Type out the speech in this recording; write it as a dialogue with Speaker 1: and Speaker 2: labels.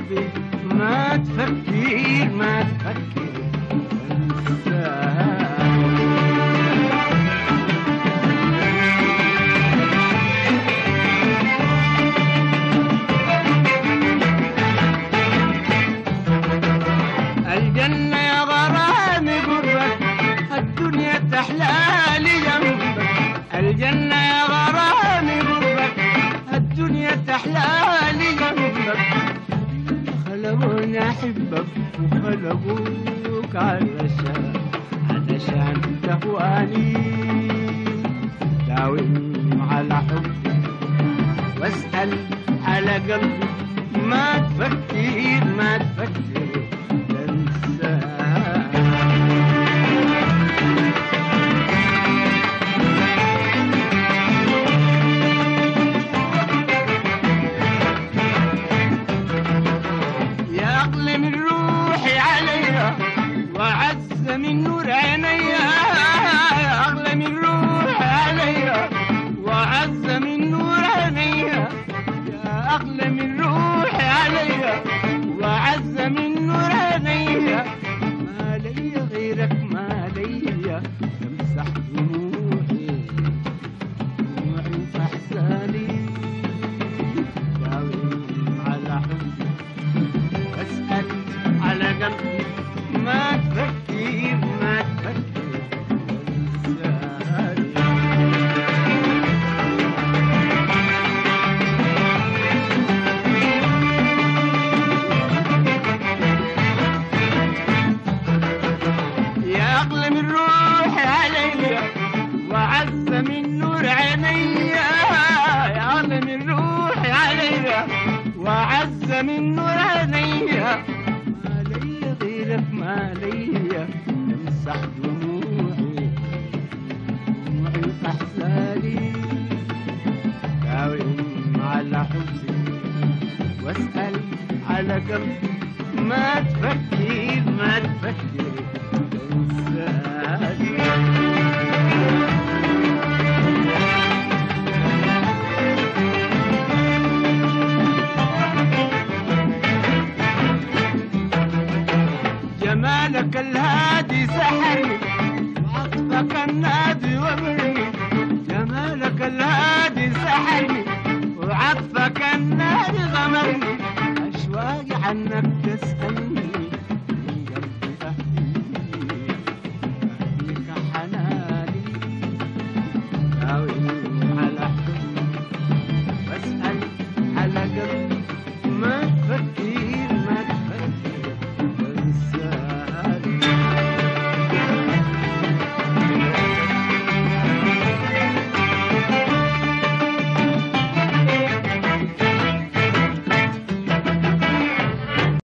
Speaker 1: قلبي ما تفكر ما تفكر انساك. الجنة يا غرامي قربك، الدنيا تحلالي جنبك. الجنة يا غرامي قربك، الدنيا تحلالي جنبك. خلقوني أحبك وخلقوك علشان تهواني. داوم على حبي واسأل على قلبي، ما تفكر ما تفكر وعز من نور عينيا. أغلى من روحي عليا وعز من نور عينيا. يا أغلى من روحي عليا وعز من نور عينيا. ما لي غيرك ما لي تمسح دموعي وأحزاني. داوم على حبي واسأل على قلبي، ما تفكر ما تفكر انساني. يا أغلى من روحي عليا وعز من نور عينيا. يا أغلى من روحي عليا وعز من نور عينيا. ما لي تمسح دموعي وأحزاني. داوم على حبي واسأل على قلبي، ما تفكر ما تفكر انساني. جمالك الهادي سحرني وعطفك النادي وبرني. جمالك الهادي سحرني وعطفك النادي غمرني. أشواقي عنك